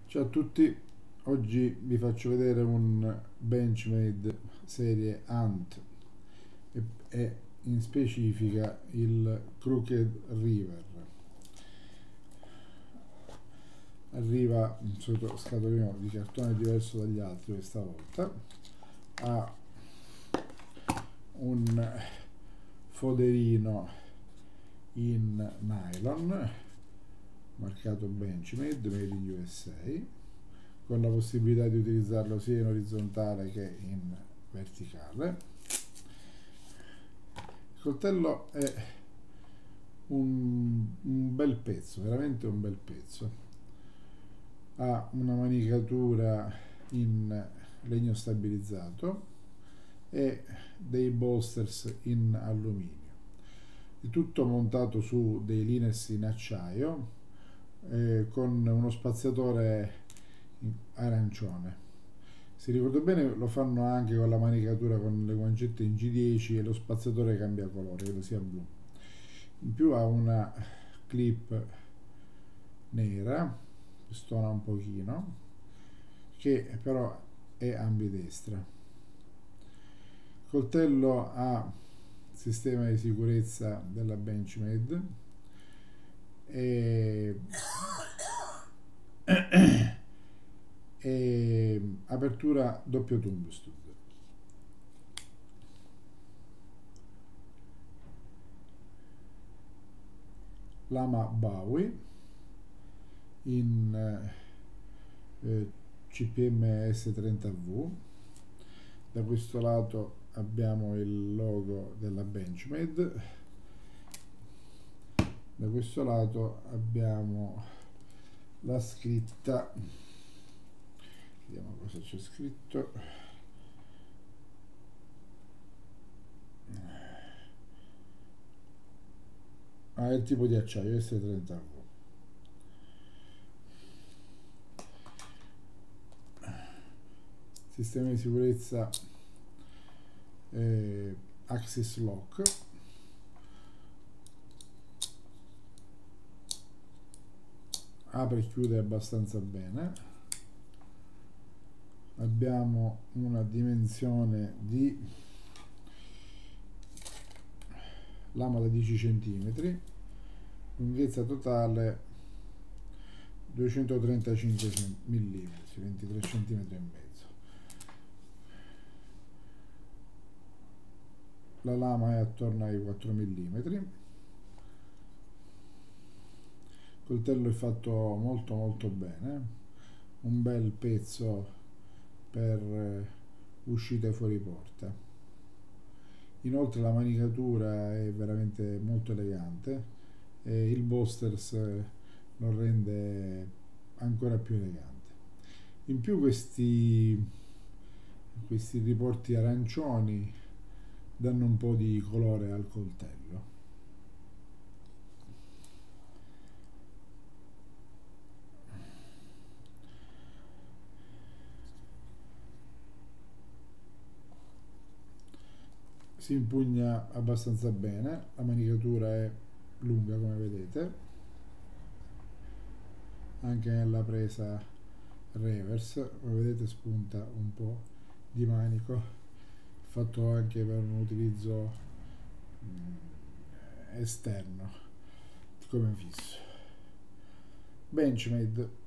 Ciao a tutti, oggi vi faccio vedere un Benchmade serie Ant e in specifica il Crooked River. Arriva sotto scatolino di cartone diverso dagli altri questa volta, ha un foderino in nylon marcato Benchmade, Made in USA, con la possibilità di utilizzarlo sia in orizzontale che in verticale. Il coltello è un bel pezzo, veramente un bel pezzo. Ha una manicatura in legno stabilizzato e dei bolsters in alluminio. È tutto montato su dei lines in acciaio con uno spaziatore arancione. Se ricordo bene lo fanno anche con la manicatura con le guancette in G10 e lo spaziatore cambia colore, credo sia blu. In più ha una clip nera, stona un pochino, che però è ambidestra. Il coltello ha sistema di sicurezza della Benchmade e apertura doppio tubo stud. Lama Bowie in CPM S30V. Da questo lato abbiamo il logo della Benchmade, da questo lato abbiamo la scritta, vediamo cosa c'è scritto, è il tipo di acciaio S30V. Sistema di sicurezza Axis Lock, apre e chiude abbastanza bene. Abbiamo una dimensione di lama da 10 cm, lunghezza totale 235 mm, 23 cm e mezzo. La lama è attorno ai 4 mm. Il coltello è fatto molto bene, un bel pezzo per uscite fuori porta. Inoltre la manicatura è veramente molto elegante e il bolsters lo rende ancora più elegante. In più questi riporti arancioni danno un po' di colore al coltello. Si impugna abbastanza bene, la manicatura è lunga come vedete, anche nella presa reverse, come vedete spunta un po' di manico, fatto anche per un utilizzo esterno come fisso. Benchmade